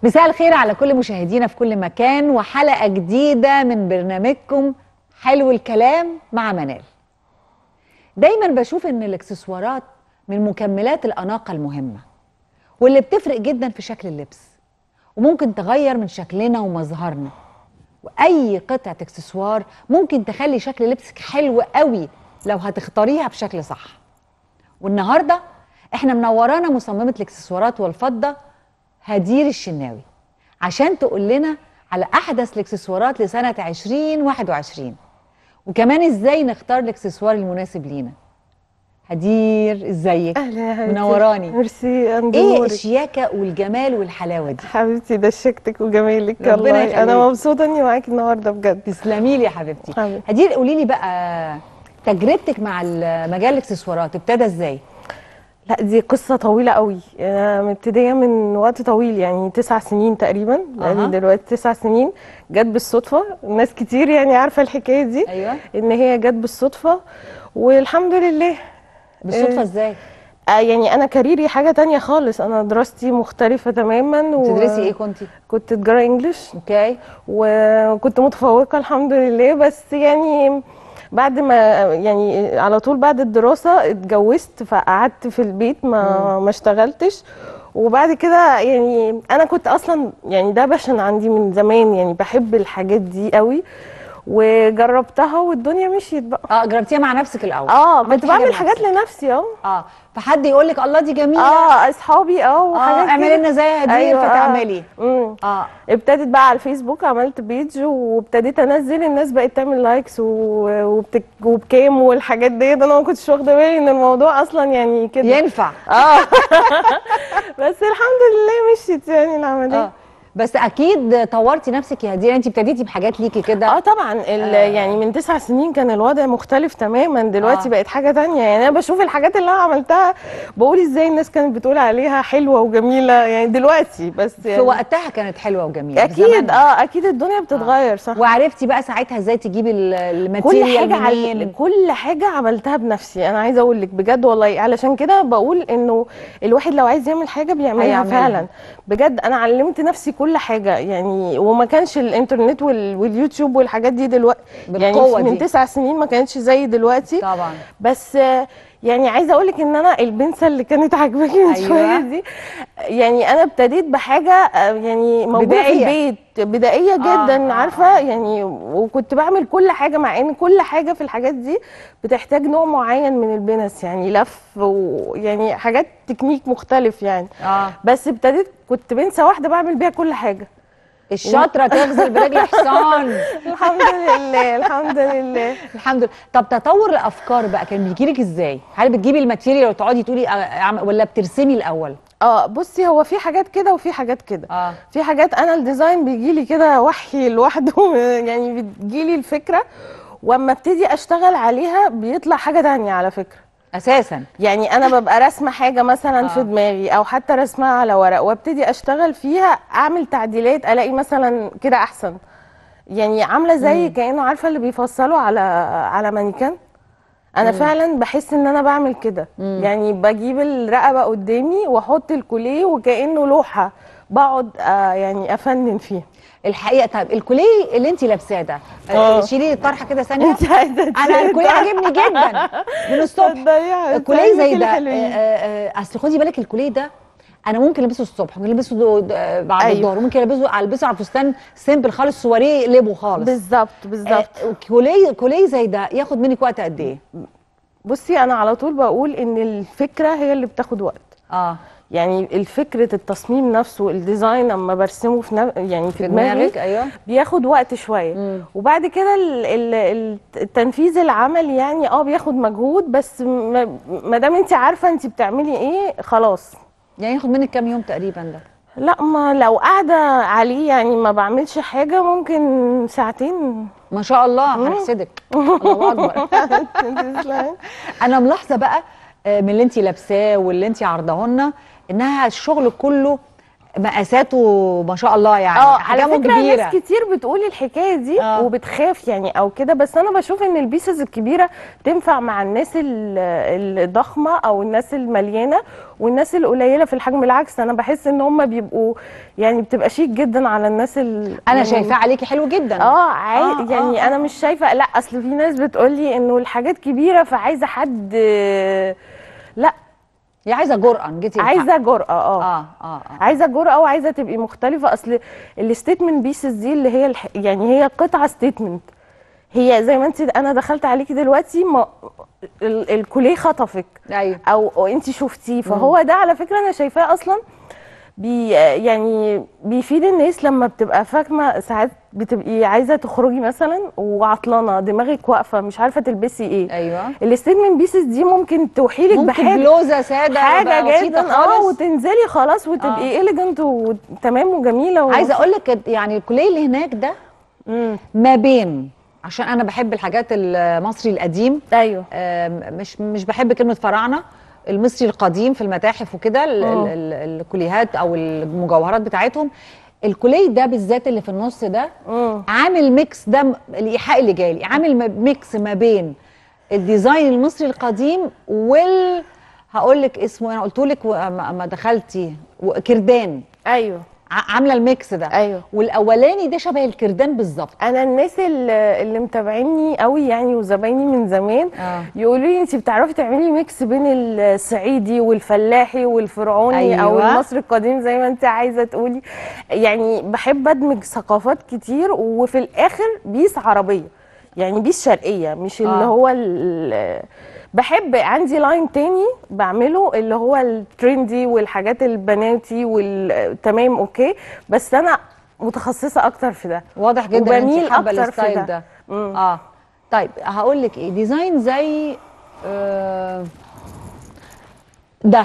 مساء الخير على كل مشاهدينا في كل مكان، وحلقة جديدة من برنامجكم حلو الكلام مع منال. دايما بشوف ان الاكسسوارات من مكملات الأناقة المهمة واللي بتفرق جدا في شكل اللبس، وممكن تغير من شكلنا ومظهرنا. وأي قطعة اكسسوار ممكن تخلي شكل لبسك حلو قوي لو هتختاريها بشكل صح. والنهاردة احنا منورانا مصممة الاكسسوارات والفضة هدير الشناوي عشان تقول لنا على أحدث الاكسسوارات لسنة 2021، وكمان ازاي نختار الاكسسوار المناسب لينا. هدير ازيك؟ اهلا يا حبيبتي، منوراني. ميرسي. ايه الشياكة والجمال والحلاوة دي؟ حبيبتي ده شيكتك وجمالك، ربنا والله يخليك. انا مبسوطه اني معاكي النهارده بجد. تسلمي لي يا حبيبتي. حبيبتي. هدير قولي لي بقى تجربتك مع مجال الاكسسوارات ابتدى ازاي؟ لا دي قصه طويله قوي، انا مبتديه من وقت طويل، يعني 9 سنين تقريبا. يعني دلوقتي 9 سنين جت بالصدفه. ناس كتير يعني عارفه الحكايه دي. ايوه، ان هي جت بالصدفه والحمد لله. بالصدفه ازاي؟ يعني انا كاريري حاجه تانية خالص، انا دراستي مختلفه تماما. بتدرسي ايه كنتي؟ كنت تجاره انجلش. اوكي. وكنت متفوقه الحمد لله، بس يعني بعد ما يعني على طول بعد الدراسه اتجوزت، فقعدت في البيت ما اشتغلتش. وبعد كده يعني انا كنت اصلا يعني ده باشن عندي من زمان، يعني بحب الحاجات دي قوي وجربتها والدنيا مشيت بقى. جربتيها مع نفسك الاول؟ كنت بعمل حاجات لنفسي. فحد يقول لك الله دي جميله، اصحابي وحاجات اعملي لنا زي هدير. أيوة. فتعملي ابتدت بقى على الفيسبوك، عملت بيج وابتديت انزل، الناس بقت تعمل لايكس وبكام والحاجات ديت. انا ما كنتش واخده بالي ان الموضوع اصلا يعني كده ينفع. بس الحمد لله مشيت يعني العمليه. بس اكيد طورتي نفسك يا هدير، انت ابتديتي بحاجات ليكي كده. طبعا. يعني من 9 سنين كان الوضع مختلف تماما، دلوقتي بقت حاجه تانية. يعني انا بشوف الحاجات اللي انا عملتها بقول ازاي الناس كانت بتقول عليها حلوه وجميله يعني دلوقتي، بس يعني في وقتها كانت حلوه وجميله اكيد. اكيد الدنيا بتتغير. صح. وعرفتي بقى ساعتها ازاي تجيبي الماتيريال منين؟ كل حاجه عملتها بنفسي. انا عايزه اقول لك بجد والله، علشان كده بقول انه الواحد لو عايز يعمل حاجه بيعملها فعلا بجد. انا علمت نفسي كل حاجه يعني، وما كانش الانترنت واليوتيوب والحاجات دي دلوقتي يعني من 9 سنين ما كانتش زي دلوقتي طبعا. بس يعني عايزه اقول لك ان انا البنسه اللي كانت عاجباكي من شويه دي، يعني انا ابتديت بحاجه يعني موجوده في البيت بدائيه جدا. عارفه يعني، وكنت بعمل كل حاجه، مع ان كل حاجه في الحاجات دي بتحتاج نوع معين من البنس، يعني لف ويعني حاجات تكنيك مختلف يعني. بس ابتديت كنت بنسه واحده بعمل بيها كل حاجه. الشاطره تغزل برجل حصان. الحمد لله الحمد لله الحمد لله. طب تطور الافكار بقى كان بيجيلك ازاي؟ هل بتجيبي الماتيريال وتقعدي تقولي ولا بترسمي الاول؟ بصي، هو في حاجات كده وفي حاجات كده. في حاجات انا الديزاين بيجيلي كده وحي لوحده يعني بتجيلي الفكره، واما ابتدي اشتغل عليها بيطلع حاجه تانية على فكره اساسا. يعني انا ببقى راسمه حاجه مثلا في دماغي، او حتى رسمها على ورق، وابتدي اشتغل فيها، اعمل تعديلات، الاقي مثلا كده احسن. يعني عامله زي كانه عارفه اللي بيفصلوا على مانيكان. انا فعلا بحس ان انا بعمل كده. يعني بجيب الرقبه قدامي واحط الكوليه وكانه لوحه، بقعد يعني افنن فيها الحقيقه. طيب الكوليه اللي انت لابساه ده، شيلي الطرحه كده ثانيه. انت عايزه انا الكوليه عاجبني جدا من الصبح. الكوليه زي ده. اصل خدي بالك الكوليه ده انا ممكن البسه الصبح، ممكن البسه بعد الظهر، ممكن البسه على فستان سيمبل خالص، سواريه ليبو خالص. بالظبط. كوليه زي ده ياخد منك وقت قد ايه؟ بصي، انا على طول بقول ان الفكره هي اللي بتاخد وقت. يعني الفكره التصميم نفسه، الديزاين اما برسمه يعني في دماغي بياخد وقت شويه. وبعد كده التنفيذ العملي يعني بياخد مجهود، بس ما دام انت عارفه انت بتعملي ايه خلاص. يعني ياخد منك كام يوم تقريبا ده؟ لا، ما لو قاعده عليه يعني ما بعملش حاجه ممكن ساعتين. ما شاء الله، هحسدك. الله اكبر. انا ملاحظه بقى من اللي انت لابساه واللي انت عارضاه لنا انها الشغل كله مقاساته ما شاء الله يعني على فكره كبيرة. ناس كتير بتقول الحكايه دي وبتخاف يعني او كده، بس انا بشوف ان البيسز الكبيره تنفع مع الناس الضخمه او الناس المليانه والناس القليله في الحجم. بالعكس انا بحس ان هم بيبقوا يعني بتبقى شيك جدا على الناس انا يعني شايفاه عليكي حلو جدا. عادي يعني انا مش شايفه. لا اصل في ناس بتقول لي انه الحاجات كبيره فعايزه حد، لا هي عايزه جرأه، جيتي عايزه جرأه. عايزه جرأه وعايزه تبقي مختلفه. اصل الستيتمنت بيسز دي اللي هي يعني هي قطعه ستيتمنت، هي زي ما انت انا دخلت عليكي دلوقتي الكوليه خطفك. ايوه او انت شفتيه، فهو ده على فكره انا شايفاه اصلا يعني بيفيد الناس لما بتبقى فاهمه. ساعات بتبقي عايزه تخرجي مثلا وعطلانه دماغك واقفه مش عارفه تلبسي ايه. ايوه الستيتمنت بيسز دي ممكن توحي لك بحاجه، ممكن بلوزه ساده حاجه جدا خالص وتنزلي خلاص وتبقي إليجنت وتمام وجميله عايزه اقول لك يعني الكوليه اللي هناك ده ما بين، عشان انا بحب الحاجات المصري القديم. ايوه مش بحب كلمه فراعنه، المصري القديم في المتاحف وكده الكوليهات او المجوهرات بتاعتهم. الكوليه ده بالذات اللي في النص ده عامل ميكس، ده الايحاء اللي جاي عامل ميكس ما بين الديزاين المصري القديم هقول لك اسمه، انا قلت لك ما دخلتي كردان. ايوه عامله الميكس ده. ايوه والاولاني ده شبه الكردان بالظبط. انا الناس اللي متابعيني قوي يعني وزبايني من زمان يقولوا لي انت بتعرفي تعملي ميكس بين الصعيدي والفلاحي والفرعوني. أيوة. او المصري القديم زي ما انت عايزه تقولي. يعني بحب ادمج ثقافات كتير وفي الاخر بيس عربيه، يعني بيس شرقيه مش اللي هو بحب عندي لاين تاني بعمله اللي هو الترندي والحاجات البناتي والتمام اوكي، بس انا متخصصه اكتر في ده. واضح جدا وبميل انت حابه اكتر الستايل في ده. طيب هقول لك ايه، ديزاين زي ده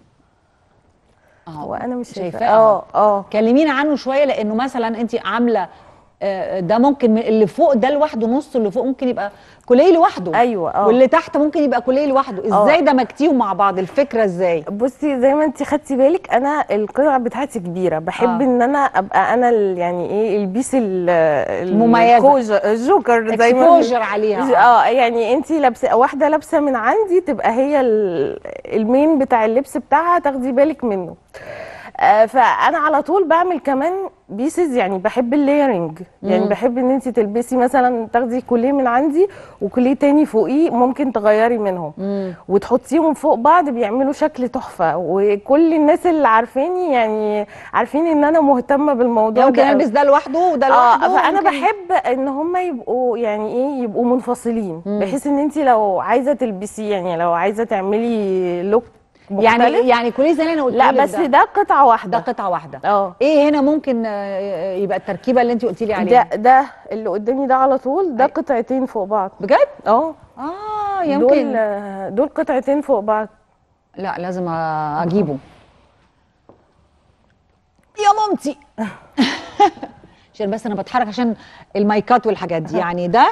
وانا مش شايفاه. كلمينا عنه شويه، لانه مثلا انت عامله ده ممكن من اللي فوق ده لوحده، نص اللي فوق ممكن يبقى كوليه لوحده. ايوه واللي تحت ممكن يبقى كوليه لوحده. ازاي دمجتيهم مع بعض؟ الفكره ازاي؟ بصي زي ما انت خدتي بالك انا القطعه بتاعتي كبيره، بحب ان انا ابقى انا يعني ايه البيس المميزه الجوكر زي ما اكسبوجر عليها. يعني انت لابسه واحده لابسه من عندي تبقى هي المين بتاع اللبس بتاعها تاخدي بالك منه. فانا على طول بعمل كمان بيسز، يعني بحب اللايرنج، يعني بحب ان انت تلبسي مثلا تاخدي كوليه من عندي وكوليه تاني فوقيه ممكن تغيري منهم وتحطيهم فوق بعض بيعملوا شكل تحفه. وكل الناس اللي عارفاني يعني عارفين ان انا مهتمه بالموضوع ممكن البس ده لوحده وده لوحده. فانا بحب ان هم يبقوا يعني ايه يبقوا منفصلين بحيث ان انت لو عايزه تلبسي يعني لو عايزه تعملي لوك مختلف. يعني كوليه زي اللي انا قلت لك. لا بس ده قطعه واحده. ده قطعه واحده. ايه هنا ممكن يبقى التركيبه اللي انت قلتي لي عليها؟ ده اللي قدامي ده على طول ده قطعتين فوق بعض. بجد؟ يمكن دول قطعتين فوق بعض. لا لازم اجيبه يا مامتي. عشان بس انا بتحرك عشان المايكات والحاجات دي. يعني ده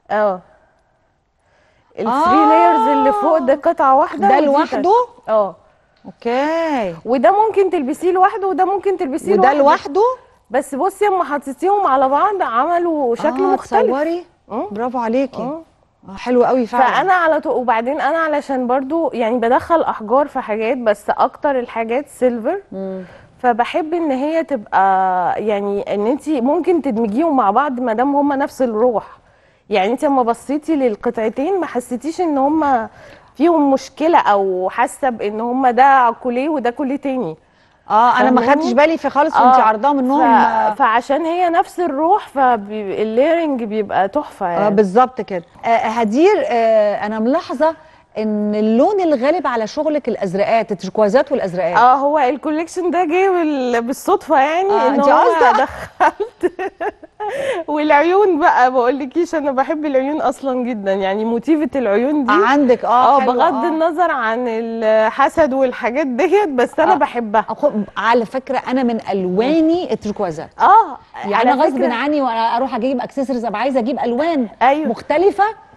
الثري لايرز اللي فوق ده قطعه واحده ده لوحده. اوكي. وده ممكن تلبسيه لوحده وده ممكن تلبسيه لوحده. وده لوحده. بس بصي اما حطيتيهم على بعض عملوا شكل مختلف. تصوري. برافو عليكي. حلو قوي فعلا. فانا على طول وبعدين انا علشان برضو يعني بدخل احجار في حاجات بس اكتر الحاجات سيلفر. فبحب ان هي تبقى يعني ان انت ممكن تدمجيهم مع بعض ما دام هم نفس الروح. يعني انت لما بصيتي للقطعتين ما حسيتيش ان هم فيهم مشكله او حاسه بان هم ده كوليه وده كوليه تاني. انا ما خدتش بالي في خالص وانت عرضاهم انهم فعشان هي نفس الروح فالليرنج بيبقى تحفه يعني. بالظبط كده. هدير، انا ملاحظه ان اللون الغالب على شغلك الازرقات، التركوازات والازرقات. هو الكوليكشن ده جاي بالصدفه يعني انت قصدك دخلت والعيون بقى بقولكيش انا بحب العيون اصلا جدا، يعني موتيفه العيون دي عندك بغض النظر عن الحسد والحاجات ديت بس انا بحبها. على فكره انا من الواني التركوازات. يعني انا غصب عني وانا اروح اجيب اكسسوارز ابقى عايزه اجيب الوان مختلفه.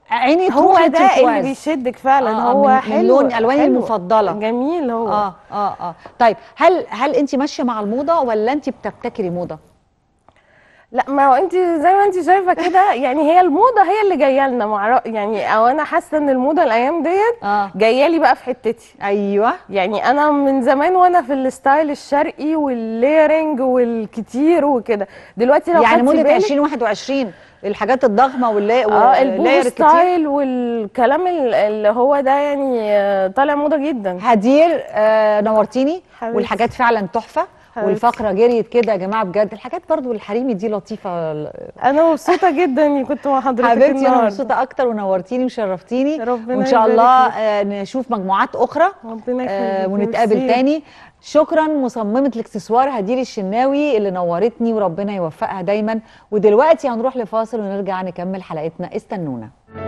عيني هو تروح ده اللي للتركواز. بيشدك فعلا. هو من حلو، لون الواني حلو المفضله. جميل هو. طيب هل انت ماشيه مع الموضه ولا انت بتبتكري موضه؟ لا، ما هو انت زي ما انت شايفه كده، يعني هي الموضه هي اللي جايه لنا يعني، او انا حاسه ان الموضه الايام ديت جايه لي بقى في حتتي. ايوه، يعني انا من زمان وانا في الستايل الشرقي والليرنج والكتير وكده. دلوقتي لو يعني خدتي موضه بالك 2021 الحاجات الضخمه البوهو الكتير. ستايل والكلام اللي هو ده، يعني طالع موضه جدا. هدير نورتيني، حبيبتي. والحاجات فعلا تحفه، والفقره جريت كده يا جماعه بجد. الحاجات برضو الحريمي دي لطيفه. انا مبسوطه جدا اني كنت مع حضرتك حبيبتي، النهارده. انا مبسوطه اكتر، ونورتيني وشرفتيني. ربنا وان شاء يبارك الله لك. نشوف مجموعات اخرى ربنا يخليك. ونتقابل ميرسي. تاني. شكرا مصممه الاكسسوار هدير الشناوي اللي نورتني، وربنا يوفقها دايما. ودلوقتي هنروح لفاصل ونرجع نكمل حلقتنا، استنونا.